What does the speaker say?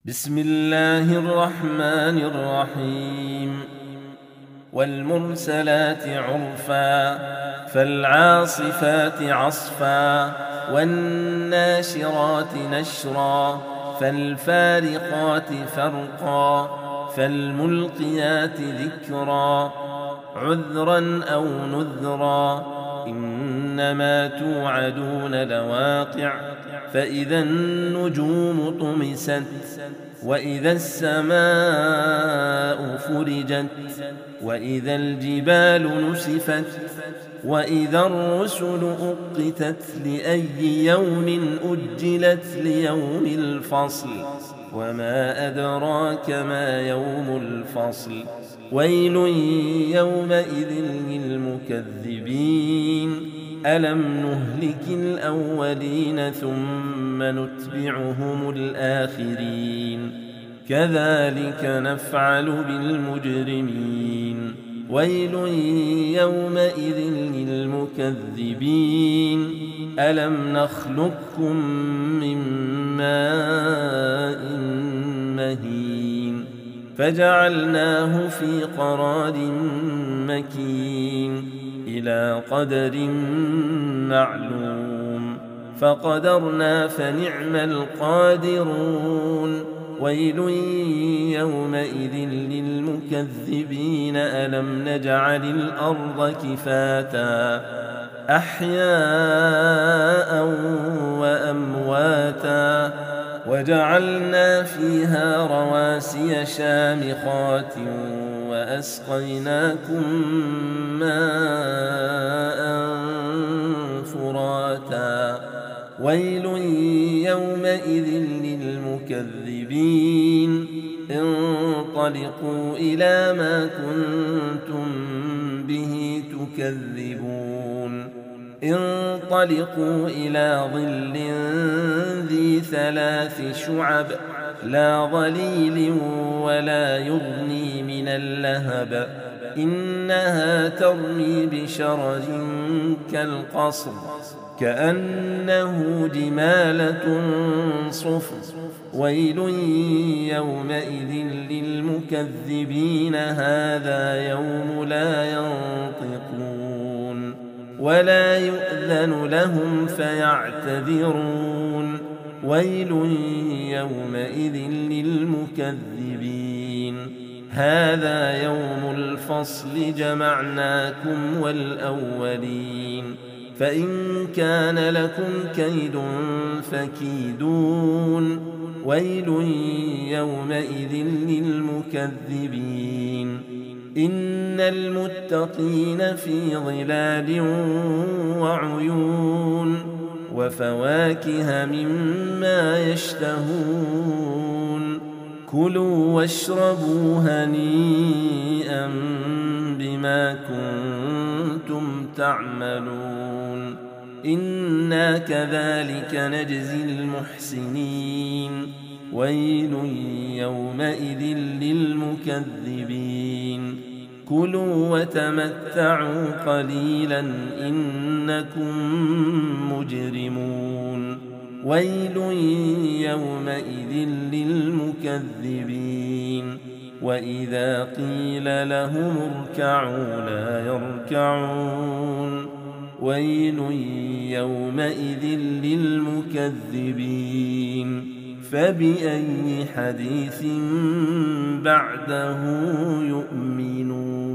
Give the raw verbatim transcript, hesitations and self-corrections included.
بسم الله الرحمن الرحيم والمرسلات عرفا فالعاصفات عصفا والناشرات نشرا فالفارقات فرقا فالملقيات ذكرا عذرا أو نذرا إنما توعدون لواقع فإذا النجوم طمست وإذا السماء فرجت وإذا الجبال نسفت وإذا الرسل أقتت لأي يوم أجلت ليوم الفصل وما أدراك ما يوم الفصل ويل يومئذ للمكذبين ألم نهلك الأولين ثم نتبعهم الآخرين كذلك نفعل بالمجرمين ويل يومئذ للمكذبين ألم نخلقكم من ماء مهين فجعلناه في قرار مكين إلى قدر معلوم فقدرنا فنعم القادرون ويل يومئذ للمكذبين ألم نجعل الأرض كفاتا أحياء وأمواتا وجعلنا فيها رواسي شامخات وأسقيناكم ماء فراتا ويل يومئذ للمكذبين انطلقوا إلى ما كنتم به تكذبون انطلقوا إلى ظل ذي ثلاث شعب لا ظليل ولا يغني من اللهب إنها ترمي بشرر كالقصر كأنه جمالة صفر ويل يومئذ للمكذبين هذا يوم لا ينطقون ولا يؤذن لهم فيعتذرون ويل يومئذ للمكذبين هذا يوم الفصل جمعناكم والأولين فإن كان لكم كيد فكيدون ويل يومئذ للمكذبين إن المتقين في ظلال وعيون وفواكه مما يشتهون كلوا واشربوا هنيئا بما كنتم تعملون إنا كذلك نجزي المحسنين ويل يومئذ للمكذبين كلوا وتمتعوا قليلا إنكم مجرمون ويل يومئذ للمكذبين وإذا قيل لهم اركعوا لا يركعون ويل يومئذ للمكذبين فبأي حديث بعده يؤمنون.